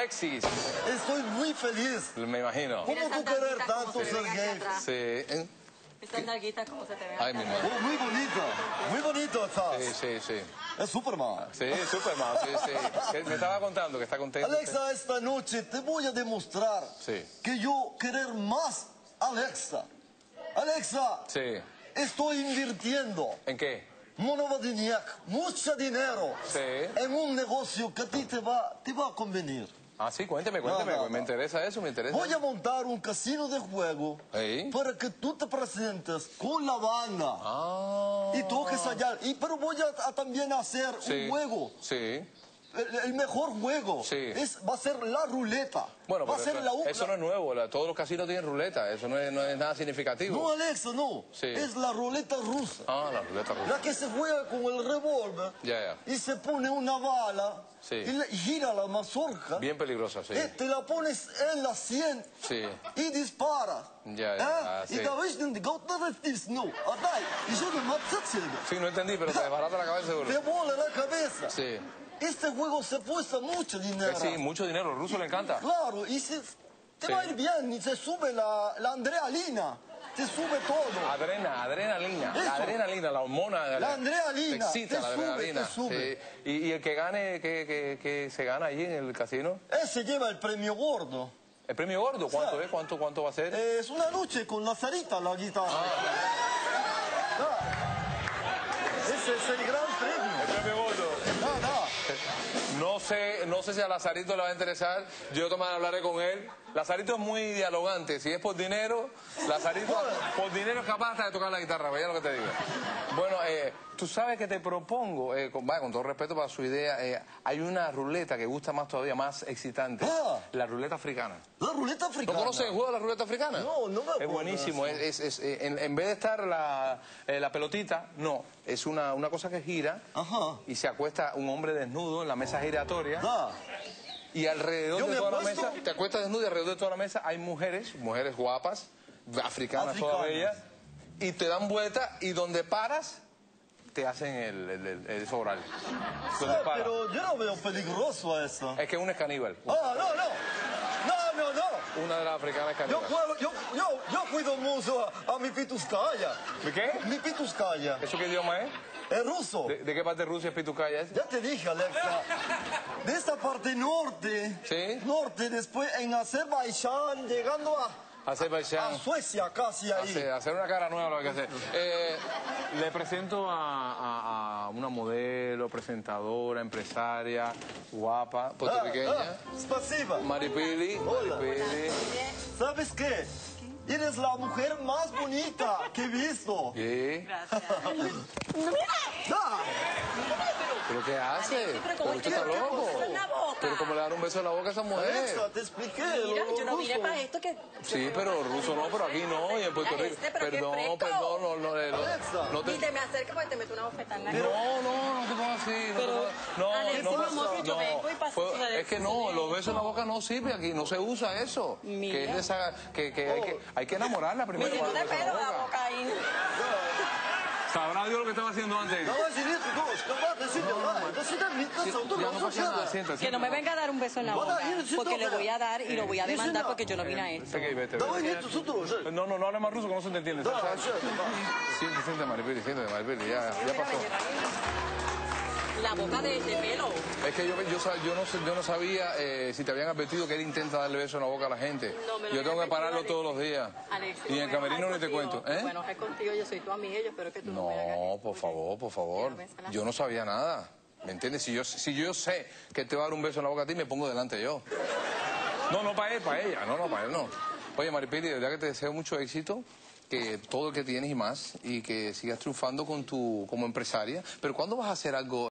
Alexis. Estoy muy feliz. Me imagino. ¿Cómo tú querer tanto ser gay? Sí. Estas nalguitas, ¿cómo se te ven? Ay, mi madre. Oh, muy bonito estás. Sí. Es Superman. Sí, Superman, sí. Que me estaba contando que está contento. Alexa, esta noche te voy a demostrar Sí. que yo querer más a Alexa. Alexa, Sí. estoy invirtiendo ¿En qué? Monovodiniak, mucho dinero Sí. en un negocio que a ti te va a convenir. Ah, sí, cuénteme. No. Me interesa eso, me interesa. Voy a montar un casino de juego ¿Sí? para que tú te presentes con la banda Ah. y toques allá. Pero voy a también hacer Sí. un juego. Sí. El mejor juego Sí. va a ser la ruleta. Bueno, va a pero ser la eso no es nuevo. Todos los casinos tienen ruleta. Eso no es nada significativo. No, Alexa, no. Sí. Es la ruleta rusa. Ah, la ruleta rusa. La que se juega con el revólver Ya. y se pone una bala Sí. y gira la mazorca. Bien peligrosa, sí. Te la pones en la sien Sí. y disparas. Ya, sí. Y da ves den gata restis no. Atai, y yo me matzatselde. Sí, no entendí, pero te desbarata la cabeza seguro. Te bola la cabeza. Sí. Este juego se cuesta mucho dinero. Sí, mucho dinero. Al ruso le encanta. Claro, y te va a ir bien, y se sube la adrenalina, se sube todo. Adrenalina. Eso. La adrenalina, la hormona. La adrenalina, Te excita te la sube, adrenalina. te sube. Sí. Y el que gane, que se gana allí en el casino. Ese lleva el premio gordo. ¿El premio gordo? ¿Cuánto Sí. es? ¿Cuánto va a ser? Es una noche con la Sarita, la guitarra. Ese es el gran premio. El premio gordo. No sé si a Lazarito le va a interesar. Yo también hablaré con él. Lazarito es muy dialogante. Si es por dinero, Lazarito por dinero es capaz hasta de tocar la guitarra. Vaya lo que te digo. Bueno, tú sabes que te propongo, con todo respeto para su idea, hay una ruleta que gusta más todavía, más excitante. La ruleta africana. La ruleta ¿No africana. conoces el juego de la ruleta africana? No me acuerdo. Es buenísimo. En vez de estar la pelotita, no. Es una cosa que gira. Ajá. Y se acuesta un hombre desnudo en la mesa giratoria. Ah, Y alrededor Yo de me toda la apuesto. mesa, te acuestas desnudo y alrededor de toda la mesa hay mujeres guapas, africanas todas Africanas. bellas, y te dan vuelta y donde paras, te hacen el oral. Donde paras. pero yo no veo peligroso eso. Es que una es caníbal. No. Una de las africanas es caníbal. Yo cuido mucho a mi pituskaya. ¿De qué? Mi pituskaya. ¿Eso qué idioma es? Es ruso. ¿De qué parte de Rusia es Pitucaya? Ya te dije, Alexa. De esta parte norte. ¿Sí? Norte, después en Azerbaiyán, llegando a Azerbaiyán. Suecia, casi ahí. Hacer una cara nueva lo hay que hacer. Le presento a una modelo, presentadora, empresaria, guapa, puertorriqueña. Spasiba. Maripili. Hola. Maripili. ¿Sabes qué? Eres la mujer más bonita que he visto. ¿Qué? Gracias. Ah, ¿Pero qué hace? Alexis, pero ¿cómo ¿Usted es que está te loco? puso en la boca? ¿Pero cómo le dar un beso en la boca a esa mujer? Alexa, te expliqué. Mira, lo yo no vine ruso. para esto que... Sí, pero ruso no, pero aquí no, y en Puerto Mira Rico. este, pero qué Perdón, fresco. Alexa. no te... Ni te me acerques porque te meto una bofetada en la cara. No te pongas así. Alexis, mi amor, que yo vengo y paso la Es que no, los besos en la boca no sirve aquí, no se usa eso. Mira. Que es de esa, que hay que enamorarla primero. Mira, no para te darle beso en pelo la la boca. boca ahí. Sabrá Dios lo que estaba haciendo antes. Давай, Зенит, до свидания, Ya no pasa nada, sienta. Que no me venga a dar un beso en la boca, porque le voy a dar y lo voy a demandar porque yo no vine a esto. Vete. Давай, нет, тут уже. No hable más ruso que no se te entiende. Siente, Maripili, ya pasó. La boca de pelo. Es que yo no sabía si te habían advertido que él intenta darle beso en la boca a la gente. No, me lo Yo tengo que habían pararlo advertido, todos los días. Alexis, Y en el camerino ni te contigo. cuento. ¿Eh? Bueno, es contigo, yo soy tu amiga y yo espero que tú no me hagas No, esto, por favor. Mira, bésala. Yo no sabía nada. ¿Me entiendes? Si yo sé que te va a dar un beso en la boca a ti, me pongo delante yo. No para él, para ella. No, para él no. Oye, Maripili, de verdad que te deseo mucho éxito, que todo el que tienes y más, y que sigas triunfando como empresaria. Pero ¿cuándo vas a hacer algo